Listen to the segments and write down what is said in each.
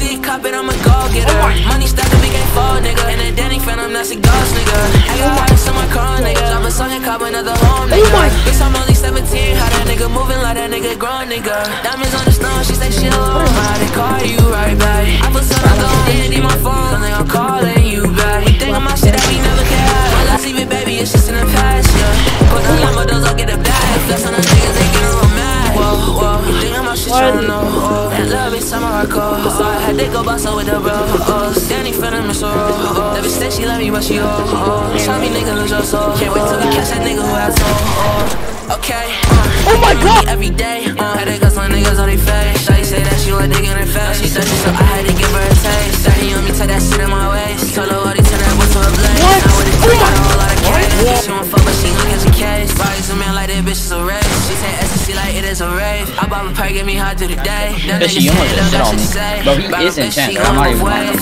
get caught, but I'm a go-getter. Money stacked up, we can't fall, nigga. And that Danny Phantom, that's a ghost, nigga. I got ice on my car, nigga. Drop a song and cop another home, nigga. Bitch, I'm only 17, how that nigga moving like that nigga grown, nigga. Diamonds on the stone, she say she alone. How they call you right back? I put some on the hand in my phone, don't think I'm calling you back. You think of my shit that we never can. Well, let's leave it, baby, it's just in the past, yeah. Put the Lambo, those I'll get it back. Flex on the niggas, they get real mad. Whoa, whoa, you think of my shit, you don't know. That love is summer hardcore. So I had to go boss up with the bros. Danny Phantom is so raw. Never say she love me, but she tell me nigga lose your soul. Can't wait till we catch that nigga who has soul. Okay. Oh my god. Every day. Had to got some niggas on their face. Shawty say that she want dick in her face. She thirsty, so I had to give her a taste. Daddy on me, take that shit in my waist. Told her what he turn that boy to a blaze. Now with it, got a whole lot of cash. She won't fuck, but she gon' catch a case. Bodies a man like that bitch is a race. She say ecstasy like it is a rave. I bought a perk, get me hot through the day. Fishy, you almost just shit on me. Bro, he is intense. I'm not even lying.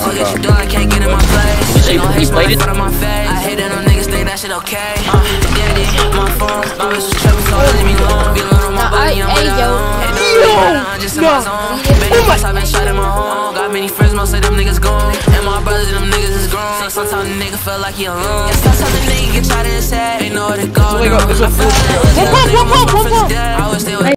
He played it. I hate that them niggas think that shit okay. Daddy, my phone. My bitch was tripping, so leave me alone. Be alone on my body, I'm without. I'm just in my zone. Baby, I've been shot in my home. Got many friends, most of them niggas gone. And my brothers, them niggas is grown. Sometimes the nigga feel like he alone. Yeah, sometimes the nigga get shot in his head. Ain't know where to go. I feel like it was a